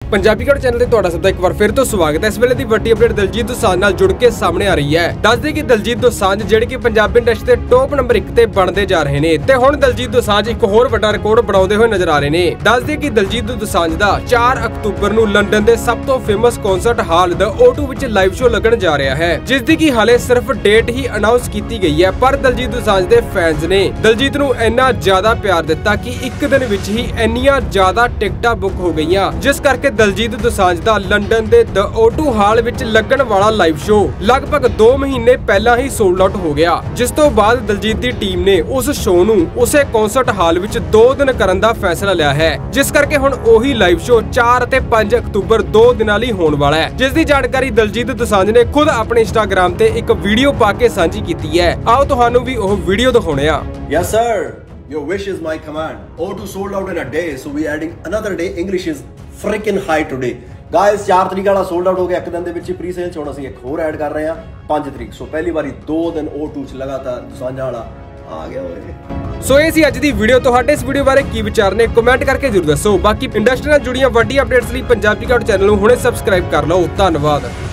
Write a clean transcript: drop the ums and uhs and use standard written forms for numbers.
ਪੰਜਾਬੀ ਗੜ channel ਤੇ ਤੁਹਾਡਾ ਸਭ ਦਾ ਇੱਕ ਵਾਰ ਫਿਰ ਤੋਂ ਸਵਾਗਤ ਹੈ। ਇਸ ਵੇਲੇ ਦੀ ਵੱਡੀ ਅਪਡੇਟ ਦਿਲਜੀਤ ਦੋਸਾਂਝ ਨਾਲ ਜੁੜ ਕੇ ਸਾਹਮਣੇ ਆ ਰਹੀ ਹੈ। ਦੱਸਦੇ ਕਿ ਦਿਲਜੀਤ ਦੋਸਾਂਝ ਜਿਹੜੇ ਕਿ ਪੰਜਾਬੀ ਇੰਡਸਟਰੀ ਦੇ ਟੌਪ ਨੰਬਰ 1 ਤੇ ਬਣਦੇ ਜਾ ਰਹੇ ਨੇ ਤੇ ਹੁਣ ਦਿਲਜੀਤ ਦੋਸਾਂਝ ਇੱਕ ਹੋਰ ਵੱਡਾ ਰਿਕਾਰਡ ਬਣਾਉਂਦੇ ਹੋਏ ਨਜ਼ਰ ਆ ਰਹੇ ਨੇ। ਦੱਸਦੇ ਕਿ ਦਿਲਜੀਤ ਦੋਸਾਂਝ ਦਾ 4 ਅਕਤੂਬਰ ਨੂੰ ਲੰਡਨ ਦੇ ਸਭ ਤੋਂ ਫੇਮਸ ਕਨਸਰਟ ਹਾਲ ਦ O2 ਵਿੱਚ ਲਾਈਵ ਸ਼ੋਅ ਲੱਗਣ ਜਾ ਰਿਹਾ ਹੈ, ਜਿਸ ਦੀ ਕਿ ਹਾਲੇ ਸਿਰਫ ਡੇਟ ਹੀ ਅਨਾਉਂਸ ਕੀਤੀ ਗਈ ਹੈ। ਪਰ ਦਿਲਜੀਤ ਦੋਸਾਂਝ ਦੇ ਫੈਨਸ ਨੇ ਦਿਲਜੀਤ ਨੂੰ ਇੰਨਾ ਜ਼ਿਆਦਾ ਪਿਆਰ ਦਿੱਤਾ ਕਿ ਇੱਕ ਦਿਨ ਵਿੱਚ ਹੀ ਇੰਨੀਆਂ ਜ਼ਿਆਦਾ ਟਿਕਟਾਂ ਬੁੱਕ ਹੋ ਗਈਆਂ, ਜਿਸ ਕਰਕੇ ਦਿਲਜੀਤ ਦੋਸਾਂਝ ਦਾ ਲੰਡਨ ਦੇ ਦ O2 ਹਾਲ ਵਿੱਚ ਲੱਗਣ ਵਾਲਾ ਲਾਈਵ ਸ਼ੋਅ ਲਗਭਗ 2 ਮਹੀਨੇ ਪਹਿਲਾਂ ਹੀ ਸੋਲਡ ਆਊਟ ਹੋ ਗਿਆ। ਜਿਸ ਤੋਂ ਬਾਅਦ ਦਿਲਜੀਤ ਦੀ ਟੀਮ ਨੇ ਉਸ ਸ਼ੋਅ ਨੂੰ ਉਸੇ ਕਨਸਰਟ ਹਾਲ ਵਿੱਚ 2 ਦਿਨ ਕਰਨ ਦਾ ਫੈਸਲਾ ਲਿਆ ਹੈ, ਜਿਸ ਕਰਕੇ ਹੁਣ ਉਹੀ ਲਾਈਵ ਸ਼ੋਅ 4 ਅਤੇ 5 ਅਕਤੂਬਰ 2 ਦਿਨਾਂ ਲਈ ਹੋਣ ਵਾਲਾ ਹੈ, ਜਿਸ ਦੀ ਜਾਣਕਾਰੀ ਦਿਲਜੀਤ ਦੋਸਾਂਝ ਨੇ ਖੁਦ ਆਪਣੇ ਇੰਸਟਾਗ੍ਰਾਮ ਤੇ ਇੱਕ ਵੀਡੀਓ ਪਾ ਕੇ ਸਾਂਝੀ ਕੀਤੀ ਹੈ। ਆਓ ਤੁਹਾਨੂੰ ਵੀ ਉਹ ਵੀਡੀਓ ਦਿਖਾਉਣੇ ਆ। Yes sir, your wish is my command. O2 sold out in a day, so we adding another day. English is freaking high today. Guys, 4 ਤਰੀਕ ਵਾਲਾ ਸੋਲਡ ਆਊਟ ਹੋ ਗਿਆ, ਇੱਕ ਦਿਨ ਦੇ ਵਿੱਚ ਹੀ ਪ੍ਰੀ ਸੇਲ ਚ ਹੁਣ ਅਸੀਂ ਇੱਕ ਹੋਰ ਐਡ ਕਰ ਰਹੇ ਹਾਂ 5 ਤਰੀਕ। ਸੋ ਪਹਿਲੀ ਵਾਰੀ 2 ਦਿਨ O2 ਚ ਲਗਾਤਾਰ ਦੋਸਾਂਝ ਵਾਲਾ ਆ ਗਿਆ ਹੋਏ। ਸੋ ਇਹ ਸੀ ਅੱਜ ਦੀ ਵੀਡੀਓ। ਤੁਹਾਡੇ ਇਸ ਵੀਡੀਓ ਬਾਰੇ ਕੀ ਵਿਚਾਰ ਨੇ ਕਮੈਂਟ ਕਰਕੇ ਜ਼ਰੂਰ ਦੱਸੋ। ਬਾਕੀ ਇੰਡਸਟਰੀ ਨਾਲ ਜੁੜੀਆਂ ਵੱਡੀਆਂ ਅਪਡੇਟਸ ਲਈ ਪੰਜਾਬੀ ਗੜ ਚੈਨਲ ਨੂੰ ਹੁਣੇ ਸਬਸਕ੍ਰਾਈਬ ਕਰ ਲਓ। ਧੰਨਵਾਦ।